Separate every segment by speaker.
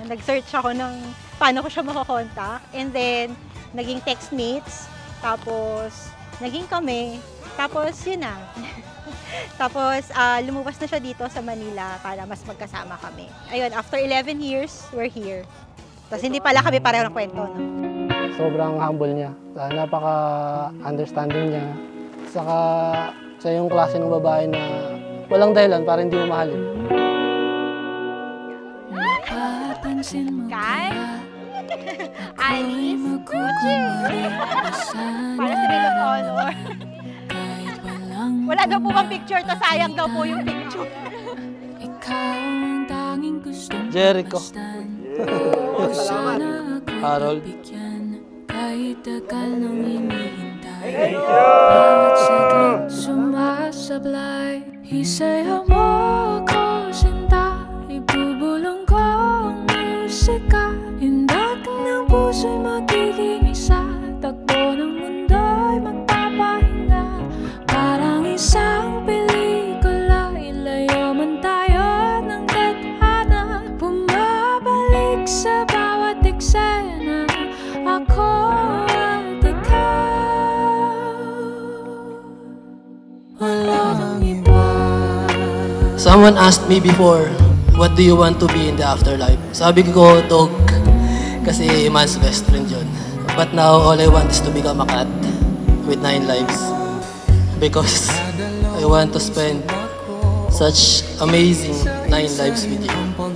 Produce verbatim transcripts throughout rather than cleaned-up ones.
Speaker 1: nag-search ako ng paano ko siya makakontak. And then, naging textmates. Tapos, naging kami. Tapos, yun na. Tapos, uh, lumabas na siya dito sa Manila para mas magkasama kami. Ayun, after eleven years, we're here. Tapos, hindi pala kami pareho ng kwento, no?
Speaker 2: Sobrang humble niya. Napaka-understanding niya. Saka, siya yung klase ng babae na walang dahilan para hindi mo mahalin.
Speaker 1: Kay? Alice? Gucci? Para sa Ring of Honor. Wala daw po bang picture, to sayang daw po yung picture.
Speaker 2: Jericho.
Speaker 3: Salamat.
Speaker 2: Harold.
Speaker 4: Kahit tagal nang hinihintay, bawat saglit sumasablay. Isayaw mo ako, sinta, ibubulong ko ang musika. Hindak ng puso'y magiging isa, takbo ng mundo'y magpapahinga. Parang isang pelikula, ilayo man tayo ng tadhana. Bumabalik sa bawat eksena, ako at ikaw, walang iba.
Speaker 2: Someone asked me before, what do you want to be in the afterlife? Sabi ko, dog, kasi man's best friend yun. But now, all I want is to become a cat with nine lives. Because I want to spend such amazing nine lives with you.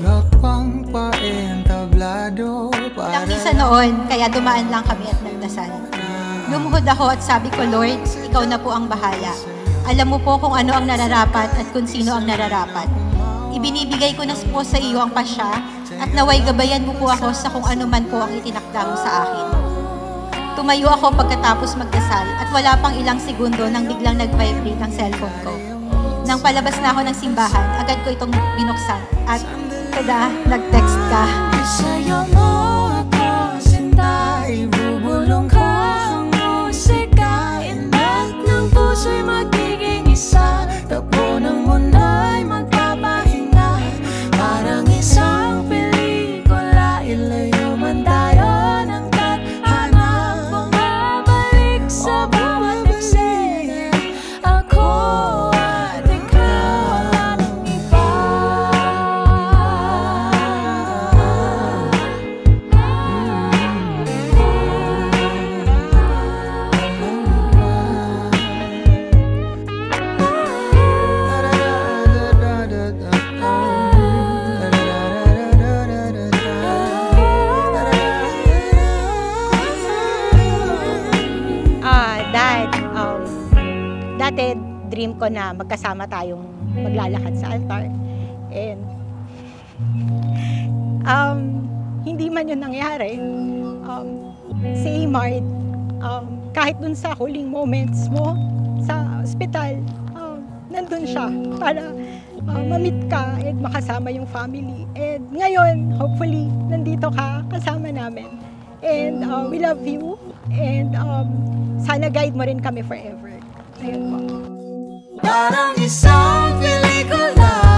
Speaker 1: Ilang minsan noon, kaya dumaan lang kami at nagdasal. Lumuhod ako at sabi ko, Lord, ikaw na po ang bahala. Alam mo po kung ano ang nararapat at kung sino ang nararapat. Ibinibigay ko na po sa iyo ang pasya at naway gabayan mo po ako sa kung ano man po ang itinakda mo sa akin. Tumayo ako pagkatapos magdasal at wala pang ilang segundo nang biglang nag-vibrate ang cellphone ko. Nang palabas na ako ng simbahan, agad ko itong binuksan at tada, nag-text ka.
Speaker 4: Isayaw mo ako, sinta, ibubulong ko ang musika. Indak ng puso'y magiging isa, takbo ng mundo'y magpapahinga. Parang isang pelikula, ilayo man tayo ng tadhana. Bumabalik sa bawat eksena, ako at ikaw, walang iba.
Speaker 1: Ah, Dad, um, dati dream ko na magkasama tayong maglalakad sa altar. And um, hindi man yun nangyari. Um, si Amard, um, kahit dun sa huling moments mo sa ospital, um, nandun siya para uh, ma-meet ka and makasama yung family. And ngayon, hopefully, nandito ka kasama namin. And uh, we love you. And um, sana guide mo rin kami forever. Ayun po.
Speaker 4: Parang isang pelikula.